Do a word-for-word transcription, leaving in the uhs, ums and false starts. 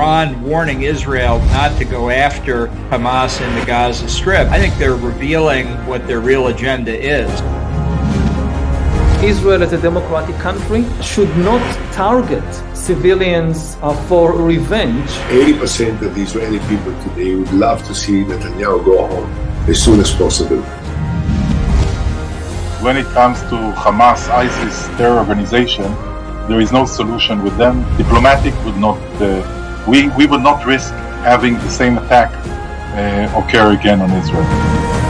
Iran warning Israel not to go after Hamas in the Gaza Strip, I think they're revealing what their real agenda is. Israel, as a democratic country, should not target civilians uh, for revenge. eighty percent of the Israeli people today would love to see Netanyahu go home as soon as possible. When it comes to Hamas, ISIS terror organization, there is no solution with them. Diplomatic would not, uh, we, we would not risk having the same attack uh, occur again on Israel.